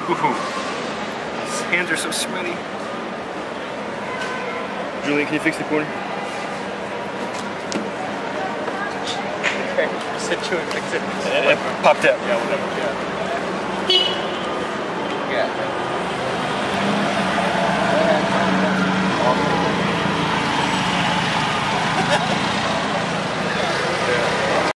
Ooh. His hands are so sweaty. Julian, can you fix the corner? Okay, you said you would fix it. It popped out. Yeah, whatever, yeah.